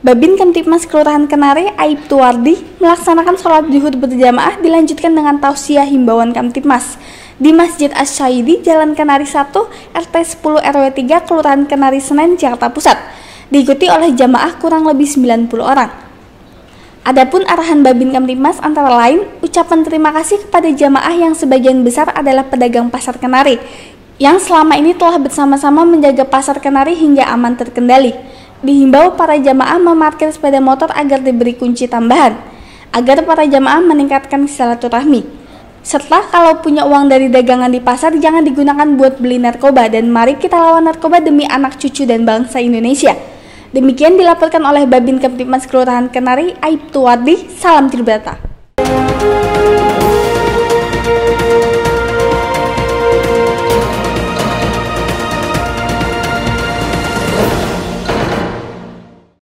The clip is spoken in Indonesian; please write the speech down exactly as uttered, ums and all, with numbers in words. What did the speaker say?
Babin Kamtibmas Kelurahan Kenari, Aibtu Wardi, melaksanakan sholat zuhur berjamaah dilanjutkan dengan tausiah himbauan Kamtibmas di Masjid Asy-Syaidi, Jalan Kenari satu, R T sepuluh R W tiga, Kelurahan Kenari Senen, Jakarta Pusat, diikuti oleh jamaah kurang lebih sembilan puluh orang. Adapun arahan Babin Kamtibmas antara lain ucapan terima kasih kepada jamaah yang sebagian besar adalah pedagang pasar Kenari yang selama ini telah bersama-sama menjaga pasar Kenari hingga aman terkendali. Dihimbau para jamaah memarkir sepeda motor agar diberi kunci tambahan, agar para jamaah meningkatkan silaturahmi. Serta kalau punya uang dari dagangan di pasar jangan digunakan buat beli narkoba, dan mari kita lawan narkoba demi anak cucu dan bangsa Indonesia. Demikian dilaporkan oleh Babin Kamtibmas Kelurahan Kenari, Aibtu Wardi. Salam Tribrata.